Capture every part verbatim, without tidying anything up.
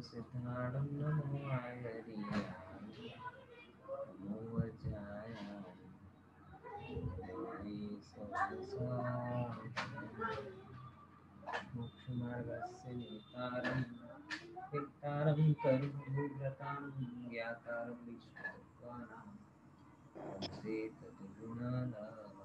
सिद्धाणं नमो आयर्याय नमो वज्राय देवी सहस्राय मोक्षमार्गस्य नेतारं वित्तारं करुणव्रतां ज्ञातारं विश्वसत्त्वानां वन्दे तद्गुणानाम्।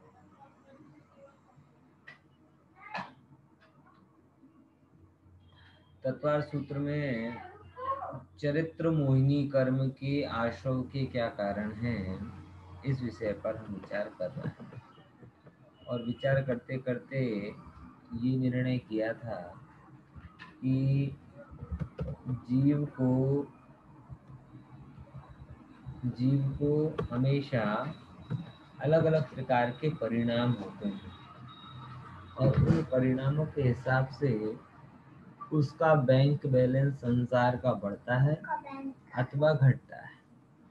तत्वार सूत्र में चरित्र मोहिनी कर्म के आश्रव के क्या कारण हैं, इस विषय पर हम विचार कर रहे हैं। और विचार करते करते ये निर्णय किया था कि जीव को जीव को हमेशा अलग अलग प्रकार के परिणाम होते हैं और उन परिणामों के हिसाब से उसका बैंक बैलेंस संसार का बढ़ता है अथवा घटता है।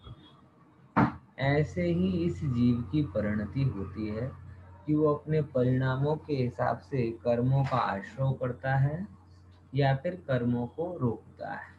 ऐसे ही इस जीव की परिणति होती है कि वो अपने परिणामों के हिसाब से कर्मों का आश्रय करता है या फिर कर्मों को रोकता है।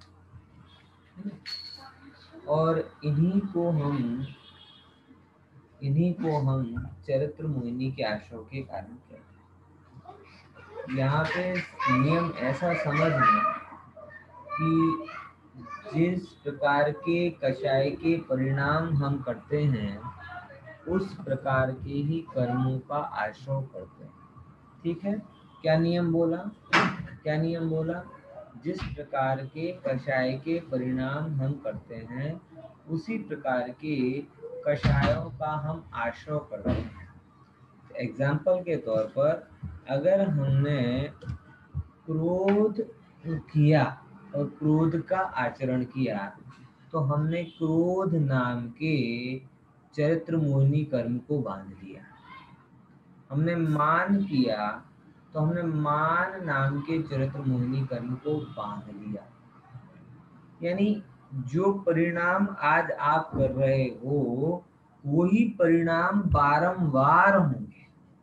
और इन्हीं को हम इन्हीं को हम चरित्र मोहिनी के आश्रय के कारण कहते हैं। यहाँ पे नियम ऐसा समझना कि जिस प्रकार के कषाय के परिणाम हम करते हैं उस प्रकार के ही कर्मों का आश्रय करते हैं। ठीक है, क्या नियम बोला क्या नियम बोला जिस प्रकार के कषाय के परिणाम हम करते हैं उसी प्रकार के कषायों का हम आश्रय करते हैं। एग्जाम्पल के तौर पर अगर हमने क्रोध किया और क्रोध का आचरण किया तो हमने क्रोध नाम के चरित्र मोहिनी कर्म को बांध लिया। हमने मान किया तो हमने मान नाम के चरित्र मोहिनी कर्म को बांध लिया। यानी जो परिणाम आज आप कर रहे हो वही परिणाम बारंबार होंगे।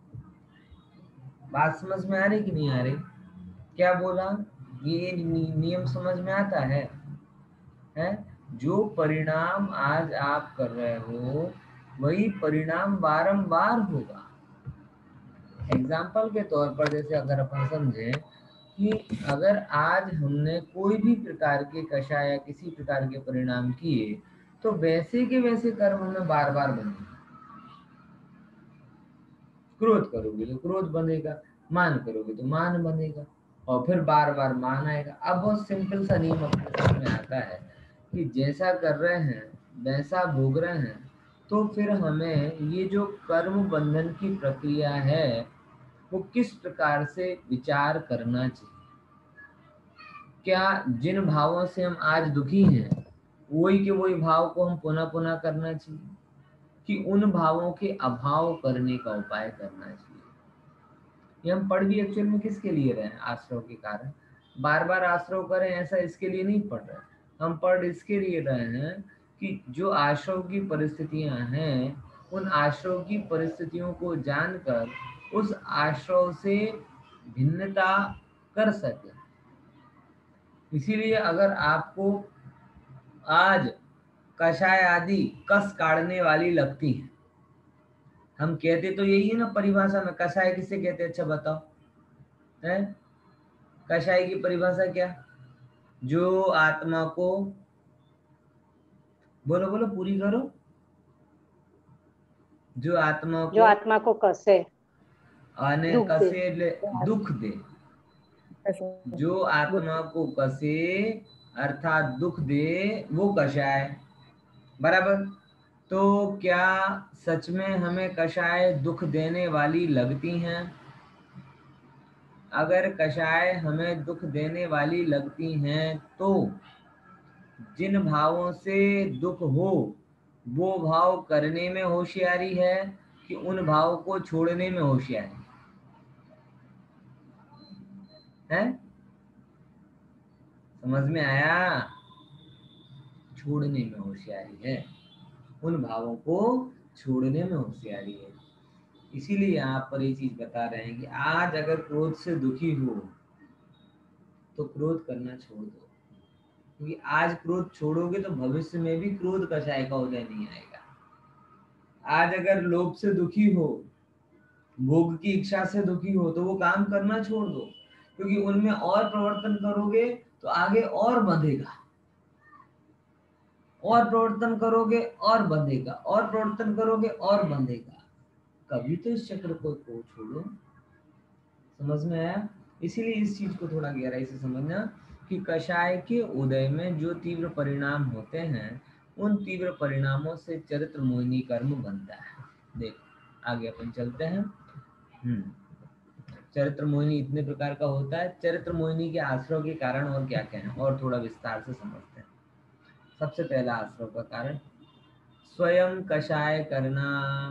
बात समझ में आ रही कि नहीं आ रही? क्या बोला? ये नियम समझ में आता है? है जो परिणाम आज आप कर रहे हो वही परिणाम बारंबार होगा। एग्जाम्पल के तौर पर जैसे अगर अपन समझे कि अगर आज हमने कोई भी प्रकार के कषाय या किसी प्रकार के परिणाम किए तो वैसे के वैसे कर्म हमें बार बार बनेंगे। क्रोध करोगे तो क्रोध बनेगा, मान करोगे तो मान बनेगा और फिर बार बार मान आएगा। अब बहुत सिंपल सा नियम अपने समझ में आता है कि जैसा कर रहे हैं वैसा भोग रहे हैं, तो फिर हमें ये जो कर्म बंधन की प्रक्रिया है वो किस प्रकार से विचार करना चाहिए। क्या जिन भावों से हम आज दुखी हैं वही के वही भाव को हम पुनः पुनः करना चाहिए कि उन भावों के अभाव करने का उपाय करना चाहिए। ये हम पढ़ भी एक्चुअल में किसके लिए रहे हैं? आश्रव के कारण। बार बार आश्रव करें ऐसा इसके लिए नहीं पढ़ रहे, हम पढ़ इसके लिए रहे हैं कि जो आश्रव की परिस्थितियां हैं उन आश्रव की परिस्थितियों को जानकर उस आश्रव से भिन्नता कर सके। इसीलिए अगर आपको आज कषाय आदि कस काढ़ने वाली लगती है, हम कहते तो यही है ना परिभाषा में, कषाय किसे कहते हैं? अच्छा बताओ, है कषाय की परिभाषा क्या? जो आत्मा को, बोलो बोलो पूरी करो, जो आत्मा को जो आत्मा को कसे आने दुख दे कसे दुख दे। जो आत्मा को कसे अर्थात दुख दे वो कषाय। बराबर। तो क्या सच में हमें कषाय दुख देने वाली लगती हैं? अगर कषाय हमें दुख देने वाली लगती हैं तो जिन भावों से दुख हो वो भाव करने में होशियारी है कि उन भाव को छोड़ने में होशियारी है? समझ में आया? छोड़ने में होशियारी है, उन भावों को छोड़ने में होशियारी है। इसीलिए यहाँ पर ये चीज बता रहे हैं कि आज अगर क्रोध से दुखी हो तो क्रोध करना छोड़ दो। क्योंकि आज क्रोध छोड़ोगे तो भविष्य में भी क्रोध कषाय का उदय नहीं आएगा। आज अगर लोभ से दुखी हो, भोग की इच्छा से दुखी हो, तो वो काम करना छोड़ दो, क्योंकि उनमें और प्रवर्तन करोगे तो आगे और बंधेगा, और प्रवर्तन करोगे और बंधेगा, और प्रवर्तन करोगे और बंधेगा। कभी तो इस चक्र को को छोड़ो। समझ में आया? इसीलिए इस चीज को थोड़ा गहराई से समझना कि कषाय के उदय में जो तीव्र परिणाम होते हैं, उन तीव्र परिणामों से चरित्र मोहिनी कर्म बनता है। देखो आगे अपन चलते हैं। हम्म चरित्र मोहिनी इतने प्रकार का होता है। चरित्र मोहिनी के आश्रय के कारण और क्या क्या है, और थोड़ा विस्तार से समझते हैं। सबसे पहला आश्रय का कारण स्वयं कषाय करना।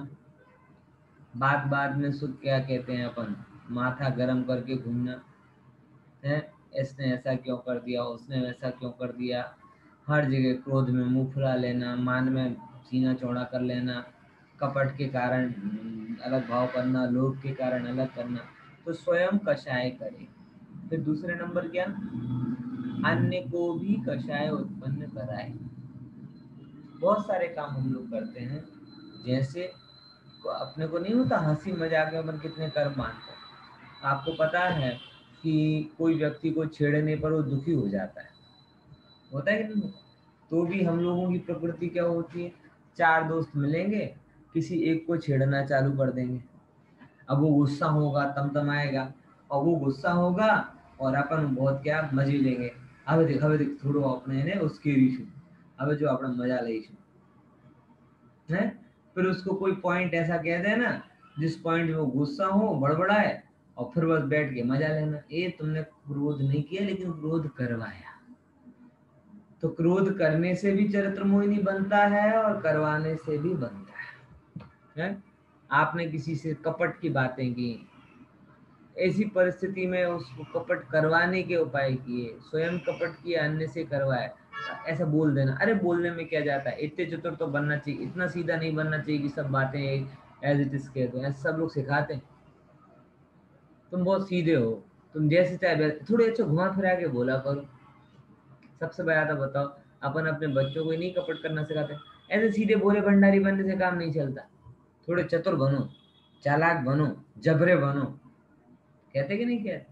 बात बात में सुख क्या कहते हैं अपन, माथा गरम करके घूमना है। इसने ऐसा क्यों कर दिया, उसने वैसा क्यों कर दिया। हर जगह क्रोध में मुंह फुला लेना, मान में सीना चौड़ा कर लेना, कपट के कारण हम्म, अलग भाव करना, लोभ के कारण अलग करना। तो स्वयं कषाय करे। फिर दूसरे नंबर क्या, अन्य को भी कषाय उत्पन्न कराए। बहुत सारे काम हम लोग करते हैं, जैसे अपने को नहीं होता हंसी मजाक में अपन कितने कर्म मानते हैं। आपको पता है कि कोई व्यक्ति को छेड़ने पर वो दुखी हो जाता है, होता है कि नहीं होता? तो भी हम लोगों की प्रकृति क्या होती है, चार दोस्त मिलेंगे, किसी एक को छेड़ना चालू कर देंगे। अब वो गुस्सा होगा, तमतमाएगा, और वो गुस्सा होगा और अपन बहुत क्या मजे लेंगे। अब देख अब देख थोड़ो अपने ने उसके रीशु, अब जो अपना मजा ले है। फिर उसको कोई पॉइंट ऐसा कह देना जिस पॉइंट में वो गुस्सा हो, बड़बड़ाए, और फिर बस बैठ के मजा लेना। ये तुमने क्रोध नहीं किया लेकिन क्रोध करवाया। तो क्रोध करने से भी चरित्र मोहिनी बनता है और करवाने से भी बनता है, है? आपने किसी से कपट की बातें की, ऐसी परिस्थिति में उसको कपट करवाने के उपाय किए, स्वयं कपट किया, अन्य से करवाए, ऐसा बोल देना। अरे बोलने में क्या जाता है, इतने चतुर तो बनना चाहिए, इतना सीधा नहीं बनना चाहिए कि सब बातें एज इट इज कह दो। ऐसे सब लोग सिखाते हैं, तुम बहुत सीधे हो, तुम जैसे चाहे वैसे, थोड़े अच्छे घुमा फिरा के बोला करो। सबसे बड़ा तो बताओ, अपन अपने बच्चों को ही नहीं कपट करना सिखाते। ऐसे सीधे भोले भंडारी बनने से काम नहीं चलता। थोड़े चतुर बनो, चालाक बनो, जबरे बनो। कहते कि नहीं कहते?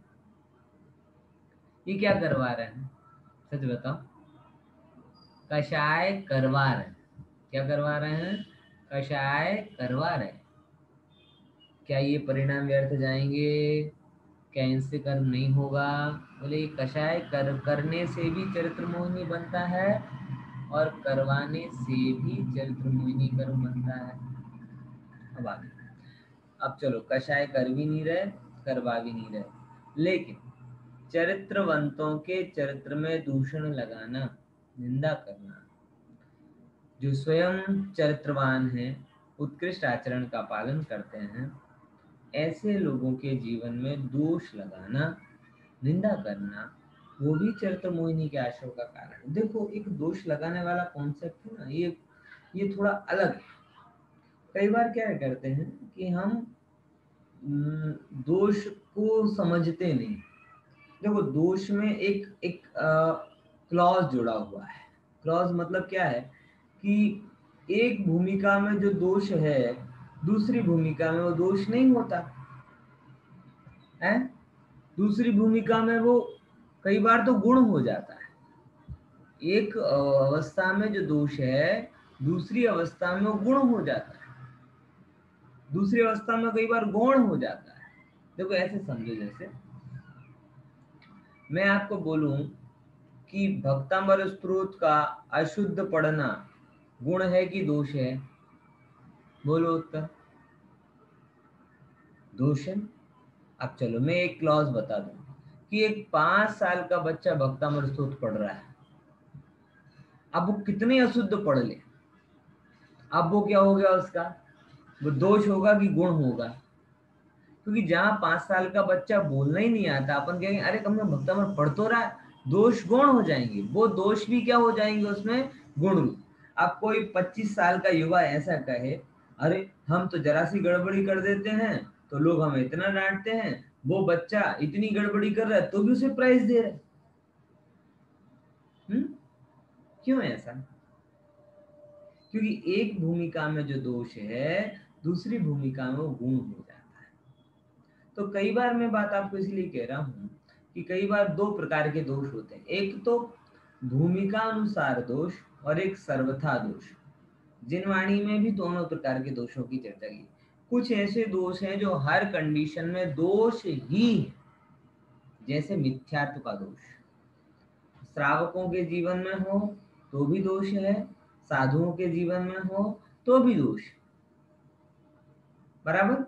ये क्या करवा रहे हैं, सच बताओ? कषाय करवा रहे हैं। क्या करवा रहे हैं? कषाय करवा रहे हैं। क्या ये परिणाम व्यर्थ जाएंगे? क्या इनसे कर्म नहीं होगा? बोले ये कषाय कर करने से भी चरित्र मोहिनी बनता है और करवाने से भी चरित्र मोहिनी कर्म बनता है। अब आगे, अब चलो कषाय कर भी नहीं रहे, करवा भी नहीं रहे, लेकिन चरित्रवंतों के चरित्र में दूषण लगाना, निंदा करना। जो स्वयं चरित्रवान हैं, उत्कृष्ट आचरण का पालन करते हैं, ऐसे लोगों के जीवन में दोष लगाना, निंदा करना, वो भी चरित्र मोहिनी के आश्रय का कारण है। देखो एक दोष लगाने वाला कॉन्सेप्ट है ना, ये ये थोड़ा अलग है। कई बार क्या करते हैं कि हम हम्म, दोष को समझते नहीं। देखो दोष में एक एक क्लॉज जुड़ा हुआ है। क्लॉज मतलब क्या है कि एक भूमिका में जो दोष है, दूसरी भूमिका में वो दोष नहीं होता है। दूसरी भूमिका में वो कई बार तो गुण हो जाता है। एक अ, अवस्था में जो दोष है, दूसरी अवस्था में वो गुण हो जाता है। दूसरी अवस्था में कई बार गौण हो जाता है। देखो ऐसे समझो, जैसे मैं आपको बोलूं कि भक्तामर स्त्रोत का अशुद्ध पढ़ना गुण है कि दोष है? बोलो उत्तर। दोष है। अब चलो मैं एक क्लॉज बता दूं कि एक पांच साल का बच्चा भक्तामर स्तोत्र पढ़ रहा है। अब वो कितने अशुद्ध पढ़ ले, अब वो क्या हो गया उसका, वो दोष होगा कि गुण होगा? क्योंकि जहां पांच साल का बच्चा बोलना ही नहीं आता, अपन कहेंगे अरे कम से कम भक्तामर पढ़ तो रहा है, दोष गुण हो जाएंगे। वो दोष भी क्या हो जाएंगे उसमें, गुण रूप। अब कोई पच्चीस साल का युवा ऐसा कहे, अरे हम तो जरा सी गड़बड़ी कर देते हैं तो लोग हमें इतना डांटते हैं, वो बच्चा इतनी गड़बड़ी कर रहा है तो भी उसे प्राइज दे रहे हैं। क्यों ऐसा? क्योंकि एक भूमिका में जो दोष है दूसरी भूमिका में वो गुण हो जाता है। तो कई बार मैं बात आपको इसलिए कह रहा हूं कि कई बार दो प्रकार के दोष होते हैं, एक तो भूमिका अनुसार दोष और एक सर्वथा दोष। जिनवाणी में भी दोनों प्रकार के दोषों की चर्चा की। कुछ ऐसे दोष हैं जो हर कंडीशन में दोष ही है, जैसे मिथ्यात्व का दोष श्रावकों के जीवन में हो तो भी दोष है, साधुओं के जीवन में हो तो भी दोष, बराबर।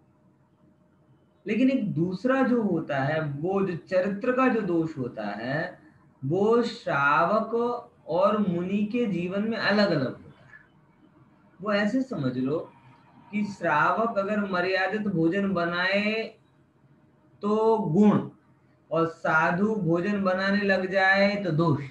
लेकिन एक दूसरा जो होता है, वो जो चरित्र का जो दोष होता है, वो श्रावक और मुनि के जीवन में अलग अलग होता है। वो ऐसे समझ लो कि श्रावक अगर मर्यादित भोजन बनाए तो गुण, और साधु भोजन बनाने लग जाए तो दोष।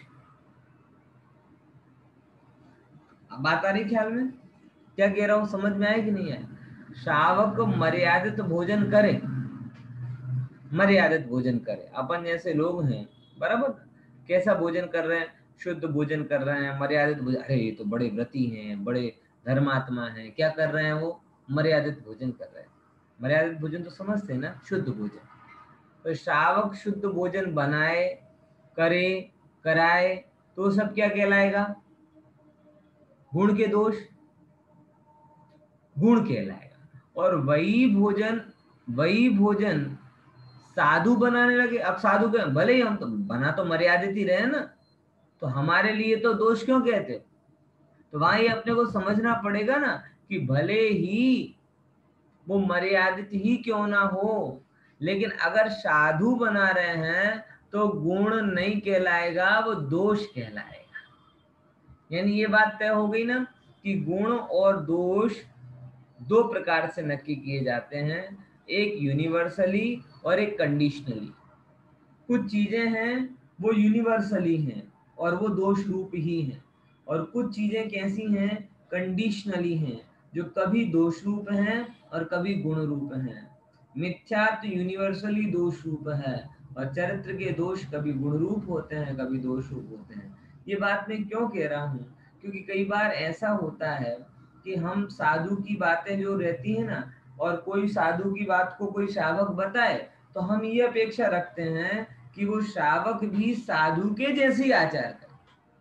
अब बात आ रही ख्याल में? क्या कह रहा हूं, समझ में आए कि नहीं आए? श्रावक मर्यादित भोजन करे, मर्यादित भोजन करे। अपन जैसे लोग हैं, बराबर, कैसा भोजन कर रहे हैं? शुद्ध भोजन कर रहे हैं, मर्यादित भोजन। अरे ये तो बड़े व्रती हैं, बड़े धर्मात्मा हैं, क्या कर रहे हैं वो? मर्यादित भोजन कर रहे हैं। मर्यादित भोजन तो समझते हैं ना, शुद्ध भोजन। तो श्रावक शुद्ध भोजन बनाए, करे, कराए तो सब क्या कहलाएगा? गुण के दोष, गुण कहलाएगा। और वही भोजन, वही भोजन साधु बनाने लगे। अब साधु के भले ही हम तो बना तो मर्यादित ही रहे ना, तो हमारे लिए तो दोष क्यों कहते? तो वहां ये अपने को समझना पड़ेगा ना कि भले ही वो मर्यादित ही क्यों ना हो, लेकिन अगर साधु बना रहे हैं तो गुण नहीं कहलाएगा, वो दोष कहलाएगा। यानी ये बात तय हो गई ना कि गुण और दोष दो प्रकार से नक्की किए जाते हैं, एक यूनिवर्सली और एक कंडीशनली। कुछ चीजें हैं वो यूनिवर्सली हैं और वो दोष रूप ही हैं, और कुछ चीजें कैसी हैं? कंडीशनली हैं, जो कभी दोष रूप हैं और कभी गुण रूप हैं। मिथ्यात्व यूनिवर्सली दोष रूप है, और चरित्र के दोष कभी गुण रूप होते हैं, कभी दोष रूप होते हैं। ये बात मैं क्यों कह रहा हूँ? क्योंकि कई बार ऐसा होता है कि हम साधु की बातें जो रहती है ना, और कोई साधु की बात को कोई श्रावक बताए, तो हम ये अपेक्षा रखते हैं कि वो श्रावक भी साधु के जैसे ही आचार करे।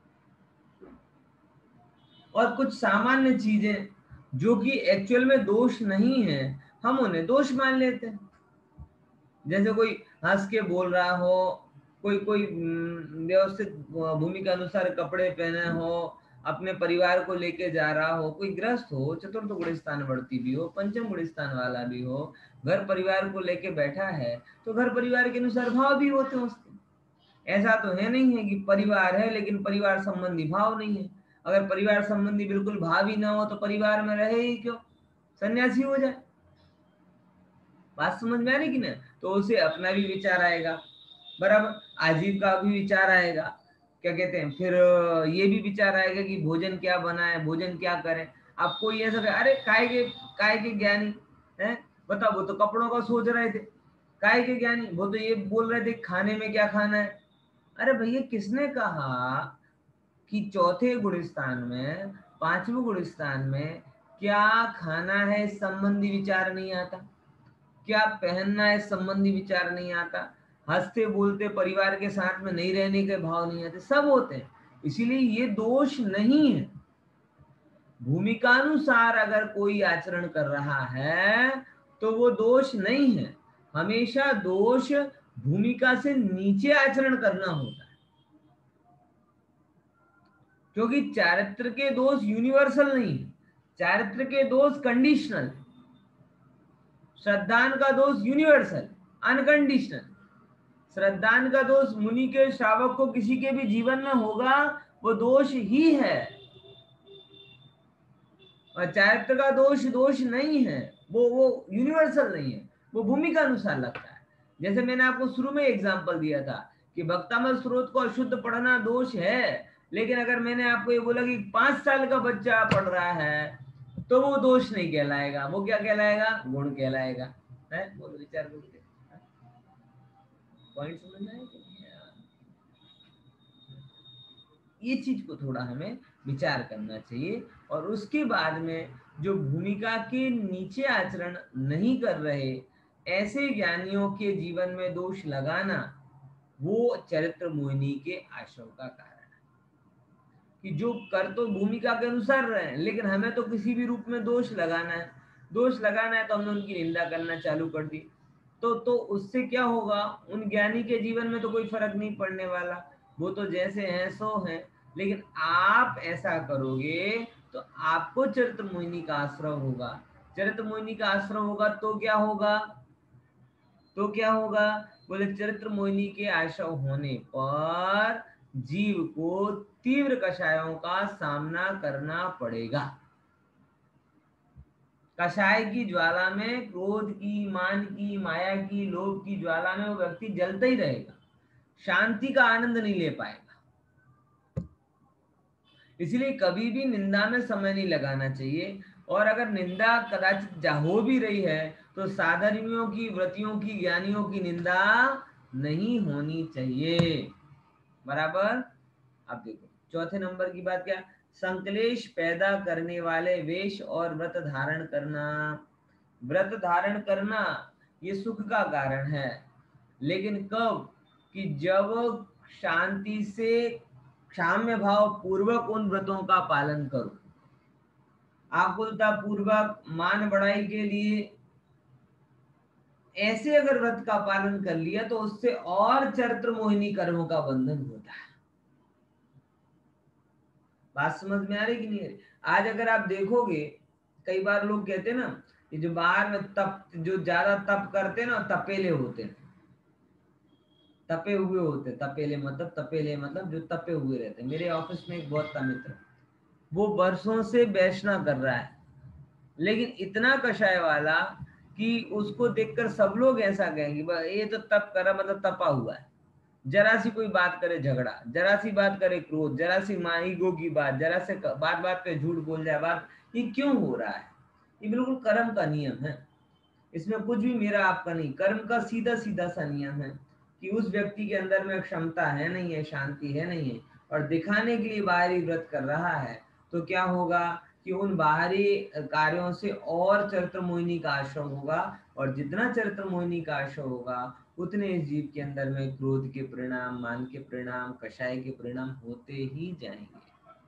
और कुछ सामान्य चीजें जो कि एक्चुअल में दोष नहीं है, हम उन्हें दोष मान लेते हैं। जैसे कोई हंस के बोल रहा हो, कोई कोई व्यवस्थित भूमि के अनुसार कपड़े पहने हो, अपने परिवार को लेके जा रहा हो, कोई ग्रस्त हो, चतुर्थ गुण स्थान बढ़ती भी हो, पंचम गुण स्थान वाला भी हो, घर परिवार को लेके बैठा है, तो घर परिवार के अनुसार भाव भी होते हैं उसके। ऐसा तो है नहीं है कि परिवार है लेकिन परिवार संबंधी भाव नहीं है। अगर परिवार संबंधी बिल्कुल भाव ही ना हो तो परिवार में रहे ही क्यों? सन्यासी हो जाए। बात समझ में आ रही कि ना? तो उसे अपना भी विचार आएगा, बराबर, आजीव का भी विचार आएगा, क्या कहते हैं, फिर ये भी विचार आएगा कि भोजन क्या बनाए, भोजन क्या करें। अब कोई ऐसा कहे, अरे काय के काय के ज्ञानी है, बताओ, वो तो कपड़ों का सोच रहे थे। काय के ज्ञानी, वो तो ये बोल रहे थे खाने में क्या खाना है। अरे भैया, किसने कहा कि चौथे गुण स्थान में, पांचवें गुण स्थान में क्या खाना है इस संबंधी विचार नहीं आता? क्या पहनना है इस संबंधी विचार नहीं आता? हंसते बोलते परिवार के साथ में नहीं रहने के भाव नहीं आते? सब होते हैं। इसीलिए ये दोष नहीं है। भूमिकानुसार अगर कोई आचरण कर रहा है तो वो दोष नहीं है। हमेशा दोष भूमिका से नीचे आचरण करना होता है, क्योंकि चारित्र के दोष यूनिवर्सल नहीं है, चारित्र के दोष कंडीशनल। श्रद्धान का दोष यूनिवर्सल, अनकंडीशनल। श्रद्धान का दोष मुनि के श्रावक को किसी के भी जीवन में होगा, वो दोष ही है। और चारित्र का दोष दोष नहीं है, वो वो यूनिवर्सल नहीं है, वो भूमिका अनुसार लगता है। जैसे मैंने आपको शुरू में एग्जांपल दिया था कि भक्तामल स्रोत को अशुद्ध पढ़ना दोष है, लेकिन अगर मैंने आपको ये बोला कि पांच साल का बच्चा पढ़ रहा है तो वो दोष नहीं कहलाएगा, वो क्या कहलाएगा? गुण कहलाएगा। है, बोलो, विचार करके पॉइंट समझ में आया? ये चीज को थोड़ा हमें विचार करना चाहिए। और उसके बाद में जो भूमिका के नीचे आचरण नहीं कर रहे ऐसे ज्ञानियों के जीवन में दोष लगाना वो चरित्र मोहिनी के आश्रव का कारण है। कि जो कर तो भूमिका के अनुसार रहे हैं, लेकिन हमें तो किसी भी रूप में दोष लगाना है, दोष लगाना है तो हमने उनकी निंदा करना चालू कर दी। तो तो उससे क्या होगा, उन ज्ञानी के जीवन में तो कोई फर्क नहीं पड़ने वाला, वो तो जैसे हैं सो हैं। लेकिन आप ऐसा करोगे तो आपको चरित्र मोहिनी का आश्रय होगा। चरित्र मोहिनी का आश्रय होगा तो क्या होगा, तो क्या होगा, बोले चरित्र मोहिनी के आश्रय होने पर जीव को तीव्र कषायों का सामना करना पड़ेगा। कषाय की ज्वाला में, क्रोध की, मान की, माया की, लोभ की ज्वाला में वो व्यक्ति जलता ही रहेगा, शांति का आनंद नहीं ले पाएगा। इसलिए कभी भी निंदा में समय नहीं लगाना चाहिए। और अगर निंदा कदाचित हो भी रही है तो साधर्मियों की, व्रतियों की, ज्ञानियों की निंदा नहीं होनी चाहिए। बराबर। अब देखो चौथे नंबर की बात क्या, संकलेश पैदा करने वाले वेश और व्रत धारण करना। व्रत धारण करना ये सुख का कारण है, लेकिन कब, कि जब शांति से क्षाम्य भाव पूर्वक उन व्रतों का पालन करो। आकुलता पूर्वक मान बढ़ाई के लिए ऐसे अगर व्रत का पालन कर लिया तो उससे और चरित्र मोहिनी कर्मों का बंधन होता है। बात समझ में आ रही कि नहीं आ रही? आज अगर आप देखोगे, कई बार लोग कहते हैं ना, कि जो बाहर में तप, जो ज्यादा तप करते हैं ना, तपेले होते हैं, तपे हुए होते, तपेले मतलब, तपेले मतलब जो तपे हुए रहते हैं। मेरे ऑफिस में एक बहुत था मित्र, वो बरसों से वैष्णा कर रहा है, लेकिन इतना कषाय वाला कि उसको देखकर सब लोग ऐसा कहेंगे ये तो तप करा, मतलब तपा हुआ है। जरा सी कोई बात करे झगड़ा, जरा सी बात करे क्रोध, जरा सी ईगो की बात, जरा से बात बात पे झूठ बोल जाए बात, ये क्यों हो रहा है? ये बिल्कुल कर्म का नियम है, इसमें कुछ भी मेरा आपका नहीं, कर्म का सीधा सीधा सा नियम है कि उस व्यक्ति के अंदर में क्षमता है नहीं है, शांति है नहीं है, और दिखाने के लिए बाहरी व्रत कर रहा है, तो क्या होगा कि उन बाहरी कार्यों से और चरित्र मोहिनी का आश्रय होगा। और जितना चरित्र मोहिनी का आश्रय होगा उतने इस जीव के अंदर में क्रोध के परिणाम, मान के परिणाम, कषाय के परिणाम होते ही जाएंगे।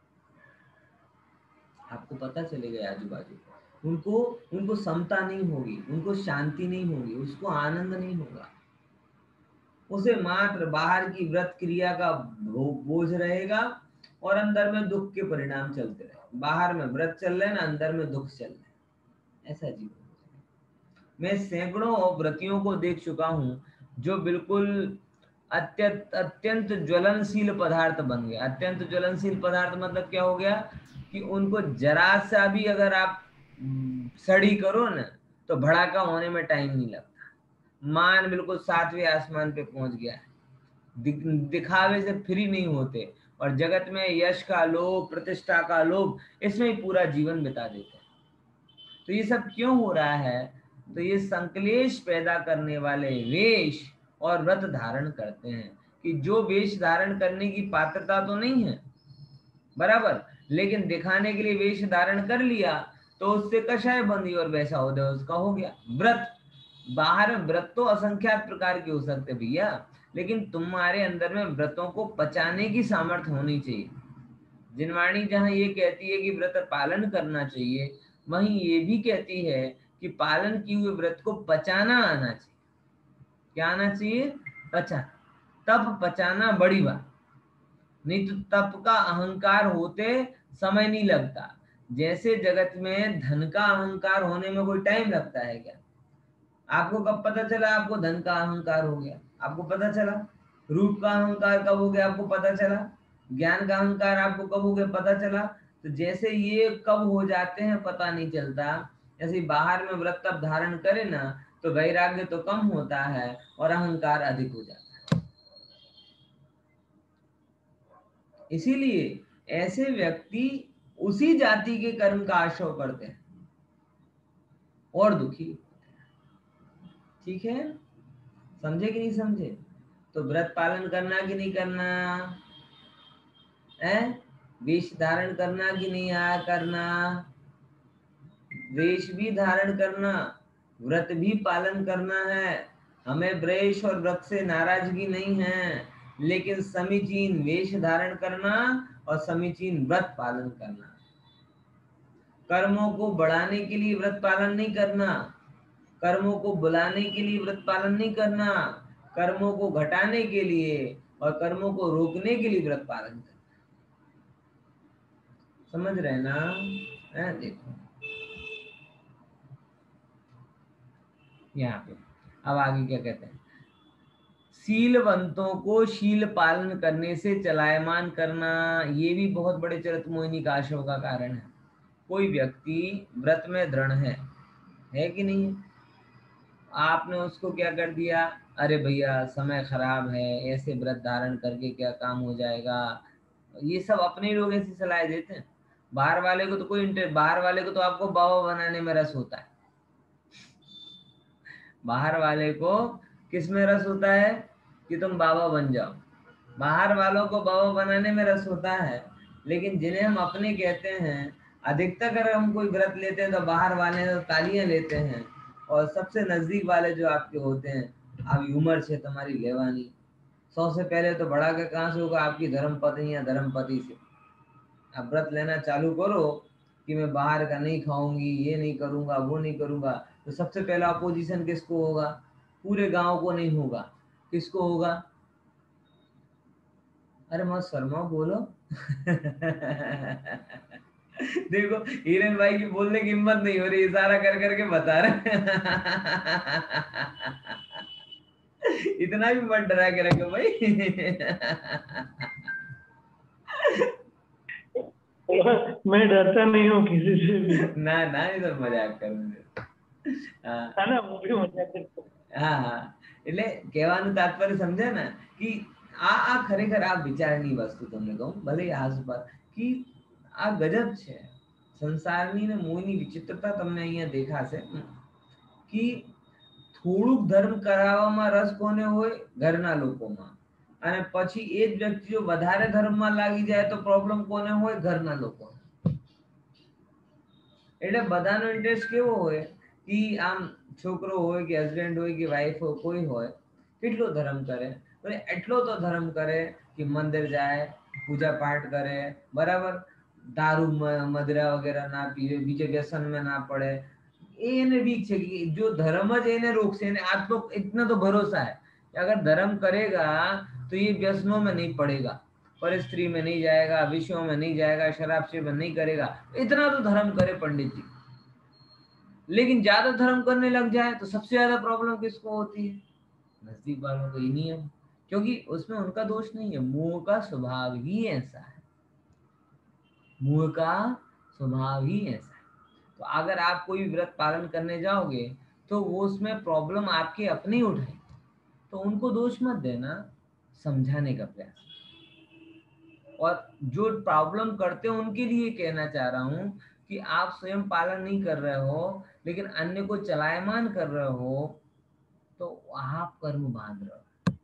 आपको पता चलेगा आजू बाजू, उनको उनको समता नहीं होगी, उनको शांति नहीं होगी, उसको आनंद नहीं होगा, उसे मात्र बाहर की व्रत क्रिया का बोझ रहेगा और अंदर में दुख के परिणाम चलते रहे। बाहर में व्रत चल रहे हैं ना, अंदर में दुख चल रहे हैं, ऐसा जीवन। मैं सैकड़ों व्रतियों को देख चुका हूं जो बिल्कुल अत्यंत अत्यंत ज्वलनशील पदार्थ बन गए। अत्यंत ज्वलनशील पदार्थ मतलब क्या हो गया, कि उनको जरा सा भी अगर आप सड़ी करो ना तो भड़ाका होने में टाइम नहीं लगता। मान बिल्कुल सातवें आसमान पे पहुंच गया है, दिख, दिखावे से फ्री नहीं होते, और जगत में यश का लोभ, प्रतिष्ठा का लोभ, इसमें ही पूरा जीवन बिता देते हैं। तो ये सब क्यों हो रहा है? तो ये संकलेश पैदा करने वाले वेश और व्रत धारण करते हैं, कि जो वेश धारण करने की पात्रता तो नहीं है बराबर, लेकिन दिखाने के लिए वेश धारण कर लिया तो उससे कषाय बंदी और वैसा उदय उसका हो गया। व्रत बाहर में व्रत तो असंख्यात प्रकार के हो सकते भैया, लेकिन तुम्हारे अंदर में व्रतों को पचाने की सामर्थ्य होनी चाहिए। जिनवाणी जहां ये कहती है कि व्रत पालन करना चाहिए, वहीं ये भी कहती है कि पालन किए हुए व्रत को पचाना आना चाहिए। क्या आना चाहिए? पचा। तप पचाना बड़ी बात, नहीं तो तप का अहंकार होते समय नहीं लगता। जैसे जगत में धन का अहंकार होने में कोई टाइम लगता है क्या? आपको कब पता चला आपको धन का अहंकार हो गया? आपको पता चला। रूप का अहंकार कब हो गया? आपको पता चला। ज्ञान का अहंकार आपको कब हो गया? पता चला। तो जैसे ये कब हो जाते हैं पता नहीं चलता, जैसे बाहर में व्रत तप धारण करे ना तो वैराग्य तो कम होता है और अहंकार अधिक हो जाता है। इसीलिए ऐसे व्यक्ति उसी जाति के कर्म का आश्रय करते हैं और दुखी। ठीक है, समझे कि नहीं समझे? तो व्रत पालन करना कि नहीं करना? है, वेश धारण करना कि नहीं आया करना, वेश भी धारण करना, व्रत भी पालन करना है। हमें ब्रेश और व्रत से नाराजगी नहीं है, लेकिन समीचीन वेश धारण करना और समीचीन व्रत पालन करना। कर्मों को बढ़ाने के लिए व्रत पालन नहीं करना, कर्मों को बुलाने के लिए व्रत पालन नहीं करना, कर्मों को घटाने के लिए और कर्मों को रोकने के लिए व्रत पालन करना। समझ रहे ना? है, देखो यहाँ पे अब आगे क्या कहते हैं, शीलवंतों को शील पालन करने से चलायमान करना, ये भी बहुत बड़े चरित मोहिनी का आशय का कारण है। कोई व्यक्ति व्रत में दृढ़ है, है कि नहीं, आपने उसको क्या कर दिया, अरे भैया समय खराब है, ऐसे व्रत धारण करके क्या काम हो जाएगा, ये सब अपने लोग ऐसी सलाह देते हैं। बाहर वाले को तो कोई इंटरेस्ट, बाहर वाले को तो आपको बाबा बनाने में रस होता है। बाहर वाले को किस में रस होता है कि तुम बाबा बन जाओ, बाहर वालों को बाबा बनाने में रस होता है। लेकिन जिन्हें हम अपने कहते हैं, अधिकतर अगर हम कोई व्रत लेते हैं तो बाहर वाले तो तालियां लेते हैं, और सबसे नजदीक वाले जो आपके होते हैं, आप उम्र से तुम्हारी लेवानी, सौ से पहले तो बड़ा का कहाँ से होगा, आपकी धर्म पत्नी या धर्म पति से। आप व्रत लेना चालू करो कि मैं बाहर का नहीं खाऊंगी, ये नहीं करूंगा, वो नहीं करूंगा, तो सबसे पहला अपोजिशन किसको होगा, पूरे गांव को नहीं होगा, किसको होगा, अरे मत शर्मा बोलो। देखो हिरेन भाई की बोलने की हिम्मत नहीं हो रही, इशारा कर करके बता रहे। इतना भी मत डरा के रखो भाई। मैं डरता नहीं हूँ किसी से भी। ना ना, इधर मजाक कर है ना, वो भी मजाक करता। हाँ हाँ, એટલે કહેવાનું તાત્પર્ય સમજે ને કે આ આ ખરેખર આ વિચારની વસ્તુ તમને કહું, ભલે હાસ પર કે આ ગજબ છે સંસારની ને મોયની વિચિત્રતા તમને અહીંયા દેખાશે કે થોડુંક ધર્મ કરાવવામાં રસ કોને હોય, ઘરના લોકોમાં, અને પછી એ જ વ્યક્તિ જો વધારે ધર્મમાં લાગી જાય તો પ્રોબ્લેમ કોને હોય, ઘરના લોકો। એટલે બધાનો ઇન્ટરેસ્ટ કેવો હોય કે આમ છોકરો હોય કે હસબન્ડ હોય કે વાઈફ હોય, કોઈ હોય કેટલો ધર્મ કરે, અને એટલો તો ધર્મ કરે કે મંદિર જાય, પૂજા પાઠ કરે, બરાબર, દારૂ મદરા વગેરે ના પીવે, બીજે વ્યસનમાં ના પડે, એ એને વીક છે कि जो धर्म ज એને रोकશે, એને आत्म इतना तो भरोसा है कि अगर धर्म करेगा तो ये व्यसनों में नहीं पड़ेगा, पर स्त्री में नहीं जाएगा, विषयों में नहीं जाएगा, शराब सेवन नहीं करेगा, इतना तो धर्म करे पंडित जी। लेकिन ज्यादा धर्म करने लग जाए तो सबसे ज्यादा प्रॉब्लम किसको होती है, नजदीक वालों को ही नहीं है, क्योंकि उसमें उनका दोष नहीं है, मुंह का स्वभाव ही ऐसा है, मुंह का स्वभाव ही ऐसा है। तो अगर आप कोई व्रत पालन करने जाओगे तो वो उसमें प्रॉब्लम आपके अपने उठाए, तो उनको दोष मत देना, समझाने का प्रयास। और जो प्रॉब्लम करते हैं उनके लिए कहना चाह रहा हूं कि आप स्वयं पालन नहीं कर रहे हो लेकिन अन्य को चलायमान कर रहे हो, तो आप कर्म बांध रहे हो।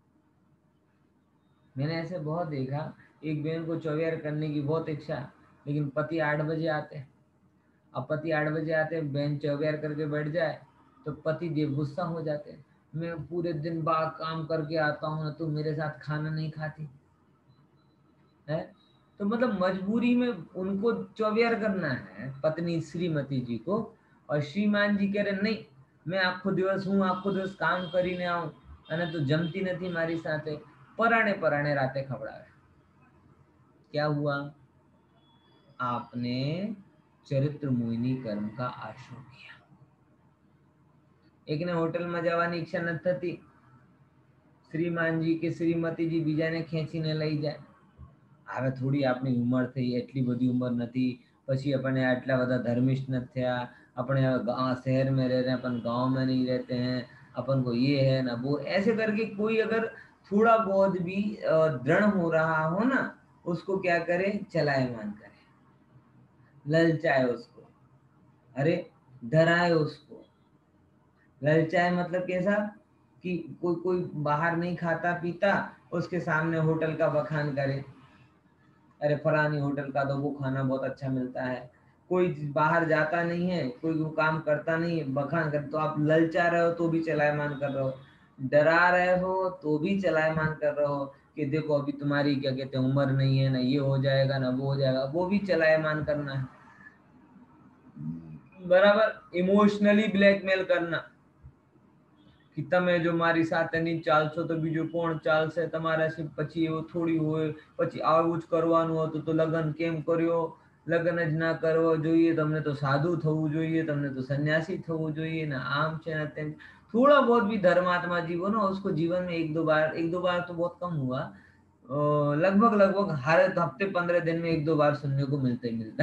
मैंने ऐसे बहुत देखा, एक बहन को चौवियार करने की बहुत इच्छा, लेकिन पति आठ बजे आते हैं। अब पति आठ बजे आते हैं, बहन चौवियार करके बैठ जाए तो पति देव गुस्सा हो जाते हैं, मैं पूरे दिन बाहर काम करके आता हूँ ना, तुम मेरे साथ खाना नहीं खाती है। तो मतलब मजबूरी में उनको चौवियार करना है पत्नी श्रीमती जी को, और श्रीमान जी कह रहे नहीं मैं आखो दिवस हूँ, आखो दिवस काम કરીને આવું અને તું જમતી નથી મારી સાથે, પરાણે પરાણે રાતે ખવડાવે। क्या हुआ, आपने चरित्र मोहिनी कर्म का आश्रय किया। एक ने होटल में જવાની ઈચ્છા નથી થતી, શ્રીમાનજી કે શ્રીમતીજી બીજાને ખેંચીને લઈ જાય, હવે થોડી આપણી ઉંમર થઈ, એટલી બધી ઉંમર નથી, પછી આપણે આટલા બધા ધર્મિષ્ઠ નથી થયા, अपने शहर में रह रहे हैं, अपन गांव में नहीं रहते हैं, अपन को ये है ना वो, ऐसे करके कोई अगर थोड़ा बहुत भी दृढ़ हो रहा हो ना, उसको क्या करे, चलायमान करे, ललचाए उसको, अरे डराए उसको। ललचाए मतलब कैसा कि कोई कोई बाहर नहीं खाता पीता, उसके सामने होटल का बखान करे, अरे फलानी होटल का तो वो खाना बहुत अच्छा मिलता है। कोई बाहर जाता नहीं है, कोई वो काम करता नहीं है, बखान कर, तो आप ललचा रहे हो तो भी चलायमान कर रहे हो, डरा रहे हो तो भी चलायमान कर रहे हो कि देखो अभी तुम्हारी क्या कहते हैं उम्र नहीं है, ना ये हो जाएगा ना वो हो जाएगा, वो भी चलायमान करना है। बराबर इमोशनली ब्लैकमेल करना कि તમે જો મારી સાથે નહીં ચાલશો તો બીજું કોણ ચાલશે, તમારાથી પછી એવું થોડી હોય, પછી આવું જ કરવાનું હતું તો લગ્ન કેમ કર્યો, લગ્ન જ ના કરવો જોઈએ, તમને તો સાધુ થવું જોઈએ, તમને તો સન્યાસી થવું જોઈએ ને, આમ છે ને તેમ। थोड़ा बहुत भी धर्मात्मा जीवो ना, उसको जीवन में एक दो बार, एक दो बार तो बहुत कम हुआ, अ, लगभग लगभग हर हफ्ते पंद्रह दिन में एक दो बार सुनने को मिलता ही मिलता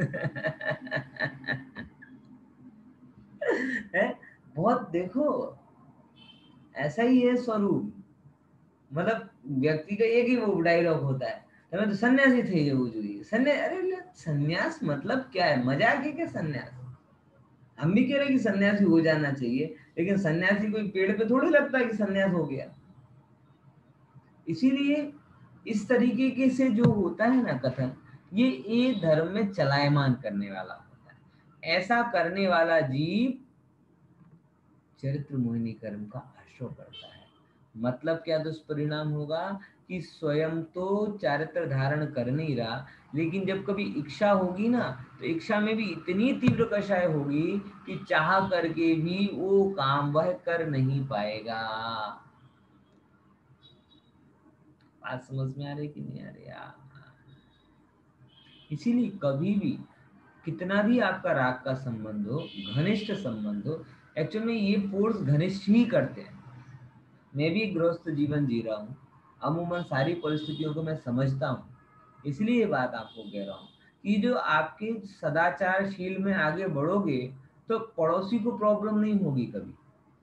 है। बहुत देखो ऐसा ही है स्वरूप। मतलब व्यक्ति का एक ही वो डायलॉग होता है, તમે તો સન્યાસી થઈ જવું જોઈએ, સન્યાસ, अरे ले, सन्यास मतलब क्या है, मजाक है क्या सन्यास? हम भी कह रहे हैं कि सन्यासी हो जाना चाहिए, लेकिन सन्यासी कोई पेड़ पे थोड़ी लगता है कि सन्यास हो गया। इसीलिए इस तरीके के से जो होता है ना कथन, ये ये धर्म में चलायमान करने वाला होता है। ऐसा करने वाला जीव चरित्र मोहिनी कर्म का आश्रय करता है। मतलब क्या दुष्परिणाम होगा कि स्वयं तो चारित्र धारण कर नहीं रहा, लेकिन जब कभी इच्छा होगी ना, तो इच्छा में भी इतनी तीव्र कषाय होगी कि चाह करके भी वो काम वह कर नहीं पाएगा। बात समझ में आ रही कि नहीं आ रही यार? इसीलिए कभी भी कितना भी आपका राग का संबंध हो, घनिष्ठ संबंध हो, एक्चुअल में ये फोर्स घनिष्ठ ही करते हैं। मैं भी गृहस्थ जीवन जी रहा हूँ, अमूमन सारी परिस्थितियों को मैं समझता हूँ, इसलिए ये बात आपको कह रहा हूँ कि जो आपके सदाचारशील में आगे बढ़ोगे तो पड़ोसी को प्रॉब्लम नहीं होगी, कभी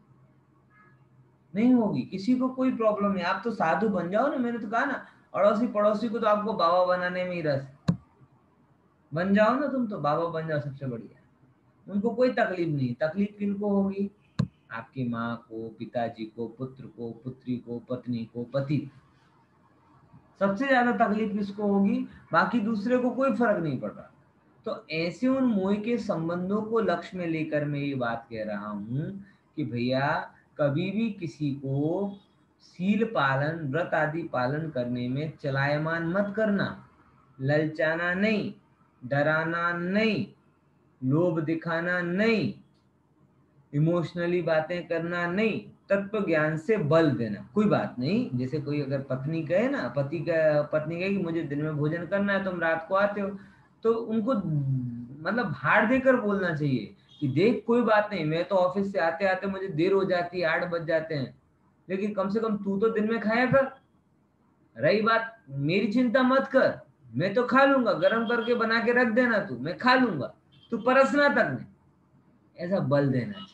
नहीं होगी, किसी को कोई प्रॉब्लम नहीं। आप तो साधु बन जाओ ना, मैंने तो कहा ना, अड़ोसी पड़ोसी को तो आपको बाबा बनाने में ही रस, बन जाओ ना, तुम तो बाबा बन जाओ, सबसे बढ़िया। उनको कोई तकलीफ नहीं। तकलीफ किनको होगी? आपकी माँ को, पिताजी को, पुत्र को, पुत्री को, पत्नी को, पति को। सबसे ज्यादा तकलीफ किसको होगी? बाकी दूसरे को कोई फर्क नहीं पड़ रहा। तो ऐसे उन मोह के संबंधों को लक्ष्य में लेकर मैं ये बात कह रहा हूं कि भैया कभी भी किसी को सील पालन, व्रत आदि पालन करने में चलायमान मत करना। ललचाना नहीं, डराना नहीं, लोभ दिखाना नहीं, इमोशनली बातें करना नहीं, तत्व ज्ञान से बल देना। कोई बात नहीं, जैसे कोई अगर पत्नी कहे ना, पति का पत्नी कहे कि मुझे दिन में भोजन करना है, तुम रात को आते हो, तो उनको मतलब भाड़ देकर बोलना चाहिए कि देख कोई बात नहीं, मैं तो ऑफिस से आते आते मुझे देर हो जाती है, आठ बज जाते हैं, लेकिन कम से कम तू तो दिन में खाया कर। रही बात मेरी, चिंता मत कर, मैं तो खा लूंगा, गर्म करके बना के रख देना, तू मैं खा लूंगा, तू परसना तक नहीं। ऐसा बल देना चाहिए।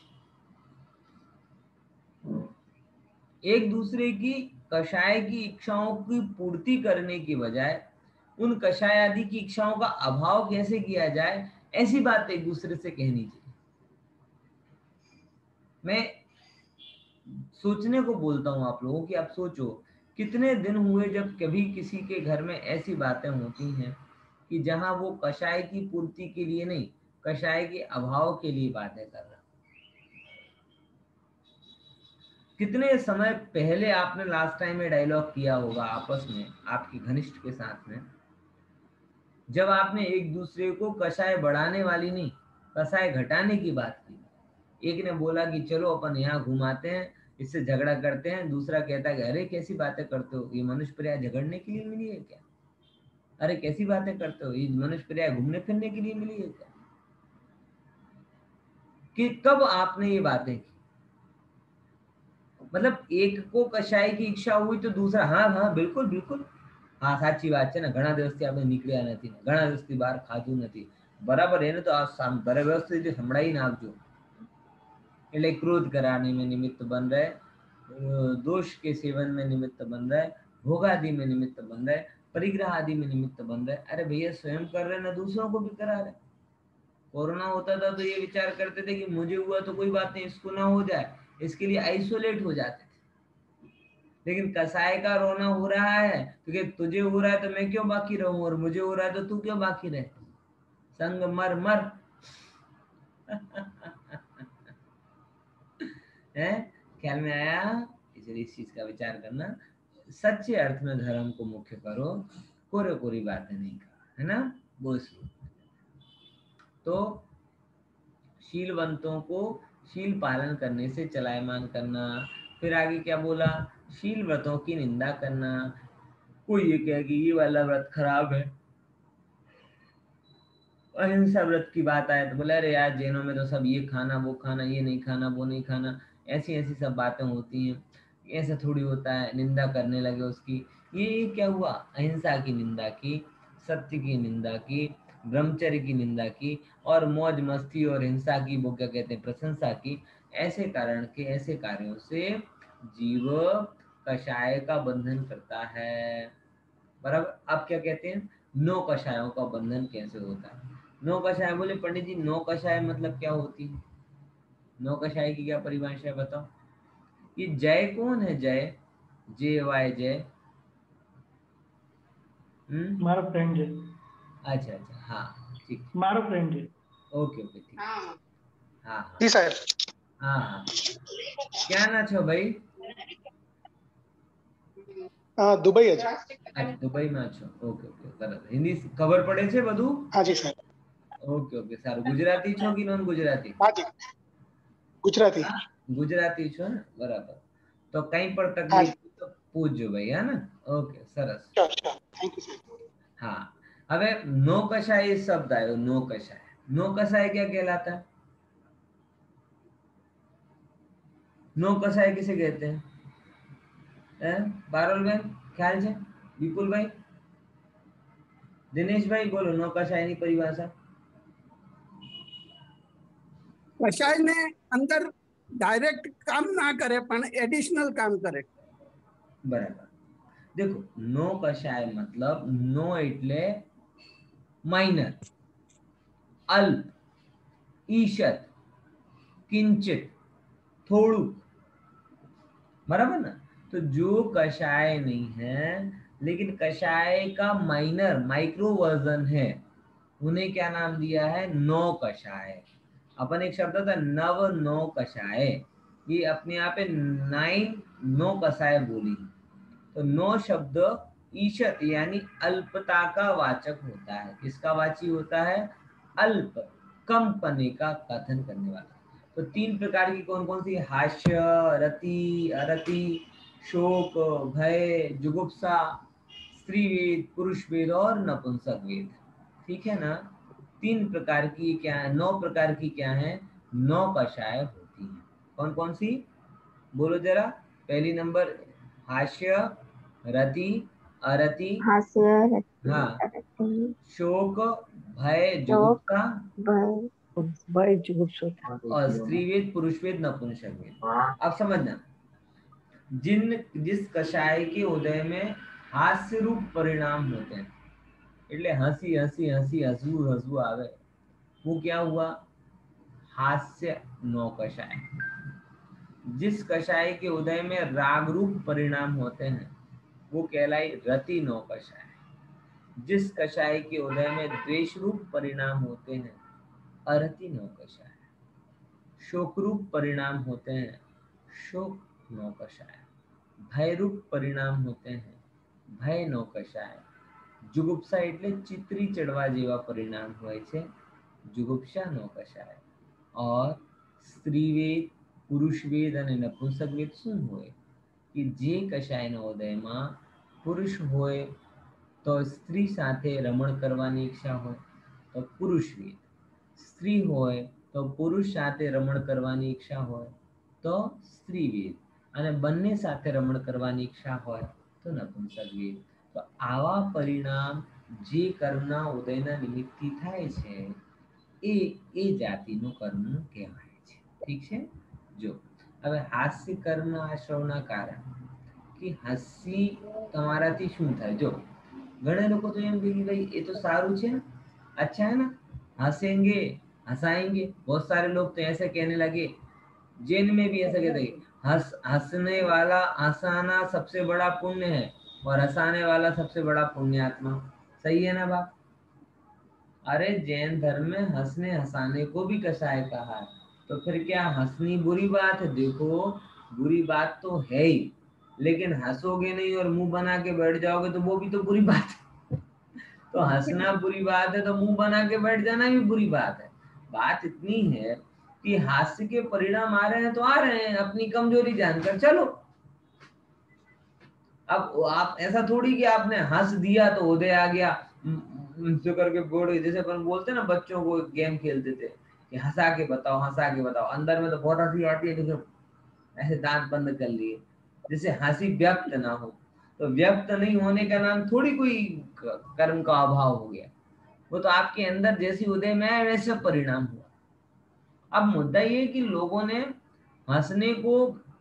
एक दूसरे की कषाय की इच्छाओं की पूर्ति करने की बजाय उन कषाय आदि की इच्छाओं का अभाव कैसे किया जाए, ऐसी बात एक दूसरे से कहनी चाहिए। मैं सोचने को बोलता हूं आप लोगों की, आप सोचो कितने दिन हुए जब कभी किसी के घर में ऐसी बातें होती हैं कि जहां वो कषाय की पूर्ति के लिए नहीं, कषाय के अभाव के लिए बातें कर रहा। कितने समय पहले आपने लास्ट टाइम में डायलॉग किया होगा आपस में, आपकी घनिष्ठ के साथ में, जब आपने एक दूसरे को कषाय बढ़ाने वाली नहीं, कषाय घटाने की बात की। एक ने बोला कि चलो अपन यहाँ घुमाते हैं, इससे झगड़ा करते हैं, दूसरा कहता है कि अरे कैसी बातें करते हो, ये मनुष्य प्रया झगड़ने के लिए मिली है क्या? अरे कैसी बातें करते हो, ये मनुष्य प्रया घूमने फिरने के लिए मिली है क्या? कि कब आपने ये बातें की? मतलब एक को कषाय की इच्छा हुई तो दूसरा हाँ हाँ बिल्कुल बिल्कुल, हाँ साची बात છે ને, ઘણા દિવસથી આપણે નીકળ્યા નથી, ઘણા દિવસથી બહાર ખાધું નથી, બરાબર, એને તો આ ઘરે વ્યવસ્થિત રીતે સંભળાવી નાખજો। એટલે क्रोध कराने में निमित्त बन रहे, दोष के सेवन में निमित्त बन रहा है, भोग आदि में निमित्त बन रहा है, परिग्रह आदि में निमित्त बन रहा है। अरे भैया स्वयं कर रहे ना, दूसरों को भी करा रहे। कोरोना होता था तो ये विचार करते थे कि मुझे हुआ तो कोई बात नहीं, इसको ना हो जाए, इसके लिए आइसोलेट हो जाते थे। लेकिन कसाई का रोना हो रहा है क्योंकि तुझे हो रहा है तो मैं क्यों बाकी रहूं, और मुझे हो रहा है तो तू क्यों बाकी रहे, संग मर मर। है, ख्याल में आया? इसलिए इस चीज का विचार करना, सच्चे अर्थ में धर्म को मुख्य करो, कोरे कोरी बातें नहीं करो, है ना। वो तो शीलवंतों को शील पालन करने से चलायमान करना। फिर आगे क्या बोला, शील व्रतों की निंदा करना। कोई ये कहे कि ये वाला व्रत खराब है, अहिंसा व्रत की बात आए तो बोले अरे यार जैनों में तो सब ये खाना वो खाना, ये नहीं खाना वो नहीं खाना, ऐसी ऐसी सब बातें होती हैं, ऐसा थोड़ी होता है, निंदा करने लगे उसकी। ये क्या हुआ, अहिंसा की निंदा की, सत्य की निंदा की, ब्रह्मचर्य की निंदा की, और मौज मस्ती और हिंसा की वो क्या कहते हैं प्रशंसा की। ऐसे कारण के ऐसे कार्यों से जीव कषाय का बंधन करता है। बराबर। अब क्या कहते हैं, नौ कषायों का बंधन कैसे होता है। नौ कषाय बोले पंडित जी, नौ कषाय मतलब क्या होती है, नौ कषाय की क्या परिभाषा है बताओ। ये जय कौन है, जय, जे वाय जय? हम्म, हमारा फ्रेंड है, अच्छा अच्छा, हाँ ठीक, हमारा फ्रेंड है। ओके ओके ठीक, हाँ हाँ जी सर। हाँ हाँ। क्या ना छो भाई? हाँ, दुबई है जी। अच्छा दुबई में છો, ઓકે ઓકે સરસ, હિન્દી ખબર પડે છે બધું? हाँ जी सर। ઓકે ઓકે સારું, ગુજરાતી છો કે નોન ગુજરાતી? हाँ जी, गुजराती। हाँ, ગુજરાતી છો ને, બરાબર। તો કઈ પણ हाँ जी, તકલીફ હોય તો પૂછજો ભાઈ, હા ને। ઓકે સરસ। Sure sure, thank you sir. हाँ, હવે નો કષાય શબ્દ આવ્યો, નો કષાય, નો કષાય क्या कहलाता है? नो कषाय किसे कहते हैं? हैं? पारुल बहन ख्याल છે? विपुल भाई, दिनेश भाई बोलो, नो कषाय ની પરિભાષા। કશાય ને અંદર ડાયરેક્ટ કામ ના કરે પણ એડિશનલ કામ કરે। બરાબર। देखो नो कषाय मतलब नो એટલે માઇનર, અલ્પ, ईशत, किंचित, थोड़ू, बराबर ना। तो जो कषाय नहीं है लेकिन कषाय का माइनर माइक्रो वर्जन है, उन्हें क्या नाम दिया है, नौ कषाय। अपन एक शब्द था नव नौ कषाय, ये अपने आप पे नाइन नौ कषाय बोली। तो नौ शब्द ईशत यानी अल्पता का वाचक होता है। किसका वाची होता है? अल्प, कम पने का कथन करने वाला। तो तीन प्रकार की कौन कौन सी? हास्य, रति, अरति, शोक, भय, जुगुप्सा, स्त्री वेद, पुरुष वेद और नपुंसक वेद। ठीक है ना। तीन प्रकार की क्या है, नौ प्रकार की क्या है, नौ कषाय होती है। कौन कौन सी बोलो जरा। पहली नंबर हास्य, रति, अरति, हास्य, रति, हाँ, अरति, शोक, भय, शोक, जुगुप्सा भय, भाई जुगुप्सा। और स्त्रीवेद, पुरुषवेद, नपुंसक वेद। अब समझना, जिन जिस कषाय के उदय में हास्य रूप परिणाम होते हैं, એટલે हंसी हंसी हंसी हंसू हंसू आवे, वो क्या हुआ, हास्य नौ कषाय। जिस कषाय के उदय में राग रूप परिणाम होते हैं वो कहलाई रति नौ कषाय। जिस कषाय के उदय में द्वेष रूप परिणाम होते हैं अरति नौ कषाय। शोक रूप परिणाम होते हैं शोक नौ कषाय। भय रूप परिणाम होते हैं भय नौ कषाय। जुगुप्सा એટલે ચિત્રી ચડવા જેવા પરિણામ હોય છે, जुगुप्सा नौ कषाय। और स्त्रीवेद, પુરુષવેદ અને નપુંસકવેદ શું હોય કે જે કષાયના ઉદયમાં પુરુષ હોય તો સ્ત્રી સાથે રમણ કરવાની ઈચ્છા હોય તો પુરુષવેદ, સ્ત્રી હોય તો પુરુષ સાથે રમણ કરવાની ઈચ્છા હોય તો સ્ત્રીવેદ, અને બંને સાથે રમણ કરવાની ઈચ્છા હોય તો નપુંસકવેદ। તો આવા પરિણામ જે કર્મના ઉદયના નિમિત્તથી થાય છે એ એ જાતિનું કર્મ કહેવાય છે। ઠીક છે। જો હવે હાસ્ય કર્મ આશ્રવના કારણ કે હસી તમારાથી શું થાય, જો ઘણા લોકો તો એમ કહે કે ભાઈ એ તો સારું છે, अच्छा है ना, हंसेंगे हंसाएंगे। बहुत सारे लोग तो ऐसे कहने लगे, जैन में भी ऐसा कहते हैं हंस हंसने वाला हंसाना सबसे बड़ा पुण्य है और हंसाने वाला सबसे बड़ा पुण्यात्मा। सही है ना बात? अरे जैन धर्म में हंसने हंसाने को भी कषाय कहा है, तो फिर क्या हंसनी बुरी बात है? देखो बुरी बात तो है ही, लेकिन हंसोगे नहीं और मुंह बना के बैठ जाओगे तो वो भी तो बुरी बात है। तो हंसना बुरी बात है तो मुंह बना के बैठ जाना भी बुरी बात है। बात इतनी है कि हास्य के परिणाम आ रहे हैं तो आ रहे हैं, अपनी कमजोरी जानकर चलो। अब आप ऐसा थोड़ी कि आपने हंस दिया तो उदय आ गया जो करके बोर्ड, जैसे अपन बोलते ना बच्चों को गेम खेलते थे कि हंसा के बताओ हंसा के बताओ, अंदर में तो बहुत हंसी आती है लेकिन ऐसे दांत बंद कर लिए, जैसे हंसी व्यक्त ना हो। तो व्यक्त नहीं होने का नाम थोड़ी कोई कर्म का अभाव हो गया, वो तो आपके अंदर जैसी उदय में है वैसे परिणाम हुआ। अब मुद्दा ये कि लोगों ने हंसने को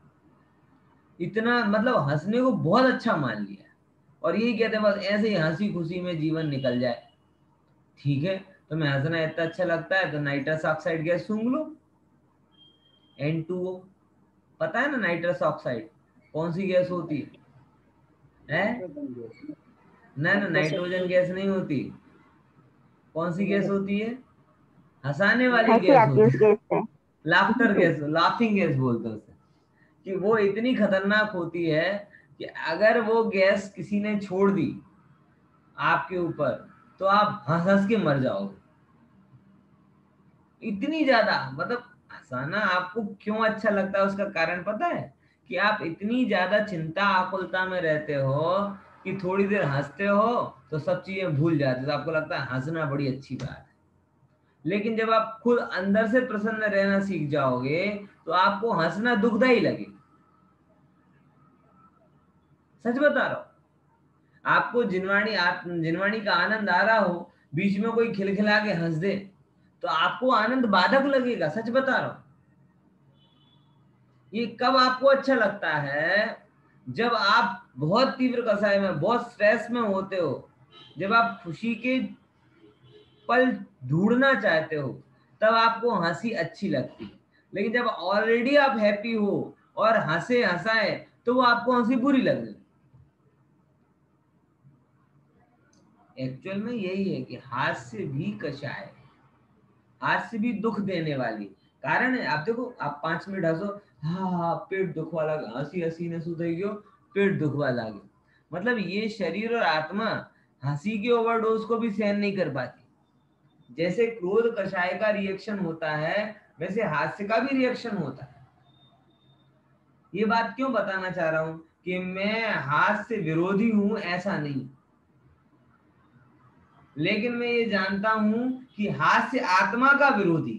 इतना मतलब हंसने को बहुत अच्छा मान लिया और यही कहते हैं बस ऐसे ही हंसी खुशी में जीवन निकल जाए। ठीक है, तो मैं हंसना इतना अच्छा लगता है तो नाइट्रस ऑक्साइड गैस सूंघ लो, एन टू ओ। पता है ना नाइट्रस ऑक्साइड कौन सी गैस होती है? है ना ना नाइट्रोजन गैस नहीं होती। कौन सी गैस होती है? हंसाने वाली हंसी गैस आती है होती उस है, गैस से। लाफ्टर गैस, लाफिंग गैस बोलते हैं उसे। कि वो इतनी खतरनाक होती है कि अगर वो गैस किसी ने छोड़ दी आपके ऊपर तो आप हंस हंस के मर जाओगे। इतनी ज्यादा मतलब हंसाना आपको क्यों अच्छा लगता है उसका कारण पता है? कि आप इतनी ज्यादा चिंता आकुलता में रहते हो कि थोड़ी देर हंसते हो तो सब चीजें भूल जाते हो, तो आपको लगता है हंसना बड़ी अच्छी बात है। लेकिन जब आप खुद अंदर से प्रसन्न रहना सीख जाओगे तो आपको हंसना दुखदाई लगेगा। सच बता रहा हूं, आपको जिनवाणी आप जिनवाणी का आनंद आ रहा हो, बीच में कोई खिलखिला के हंस दे तो आपको आनंद बाधक लगेगा। सच बता रहा हूं। ये कब आपको अच्छा लगता है? जब आप बहुत तीव्र कसाय में बहुत स्ट्रेस में होते हो, जब आप खुशी के पल ढूंढना चाहते हो तब आपको हंसी अच्छी लगती है। लेकिन जब ऑलरेडी आप हैप्पी हो और हंसे हंसाए तो वो आपको हंसी बुरी लगने। एक्चुअल में यही है कि हास्य भी कषाय, हास्य भी दुख देने वाली कारण है। आप देखो आप पांच मिनट हंसो, हाँ हाँ पेट दुख वाला, हंसी हंसी ने सुधई गयो, पेट दुख वाला गयो। मतलब ये शरीर और आत्मा हंसी के ओवरडोज को भी सहन नहीं कर पाती। जैसे क्रोध कषाय का रिएक्शन होता है वैसे हास्य का भी रिएक्शन होता है। ये बात क्यों बताना चाह रहा हूं कि मैं हास्य विरोधी हूं ऐसा नहीं, लेकिन मैं ये जानता हूं कि हास्य आत्मा का विरोधी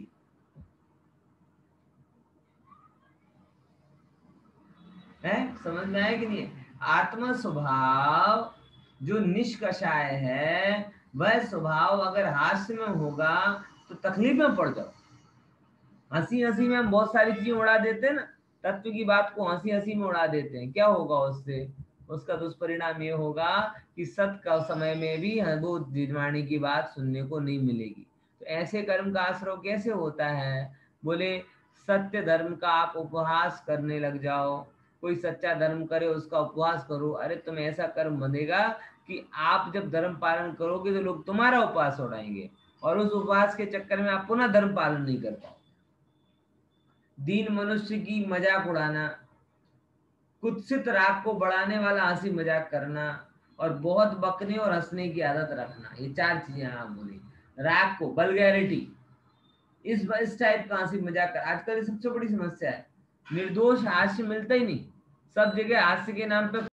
है। समझ में आया कि नहीं? आत्मा स्वभाव जो निष्कषाय है वह स्वभाव अगर हास्य में होगा तो तकलीफ में पड़ जाओ। हंसी हंसी में हम बहुत सारी चीजें उड़ा देते हैं ना, तत्व की बात को हंसी हंसी में उड़ा देते हैं। क्या होगा उससे? उसका दुष्परिणाम ये होगा कि सत्य का समय में भी वो जिनवाणी की बात सुनने को नहीं मिलेगी। तो ऐसे कर्म का आश्रय कैसे होता है? बोले सत्य धर्म का आप उपहास करने लग जाओ, कोई सच्चा धर्म करे उसका उपवास करो, अरे तुम ऐसा कर्म बनेगा कि आप जब धर्म पालन करोगे तो लोग तुम्हारा उपवास उड़ाएंगे और उस उपवास के चक्कर में आप पुनः धर्म पालन नहीं कर पाओ। दीन मनुष्य की मजाक उड़ाना, कुत्सित राग को बढ़ाने वाला हंसी मजाक करना और बहुत बकने और हंसने की आदत रखना, ये चार चीजें आप बोली। राग को वल्गैरिटी, इस इस टाइप का हंसी मजाक कर, आजकल सबसे बड़ी समस्या है। निर्दोष हास्य मिलता ही नहीं, सब जगह हास्य के नाम पे